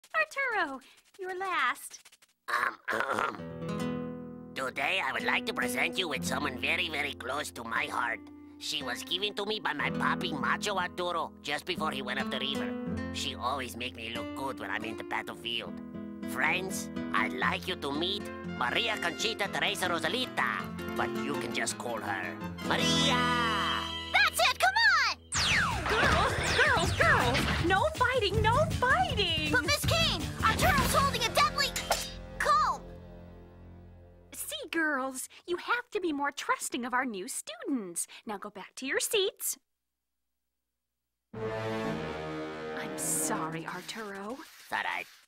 Arturo, you're last. Today, I would like to present you with someone very, very close to my heart. She was given to me by my papi, Macho Arturo, just before he went up the river. She always make me look good when I'm in the battlefield. Friends, I'd like you to meet Maria Conchita Teresa Rosalita, but you can just call her Maria! That's it, come on! Girls! No fighting, no fighting! But Miss Kane, Arturo's holding a deadly comb! See, girls, you have to be more trusting of our new students. Now go back to your seats. I'm sorry, Arturo. It's all right.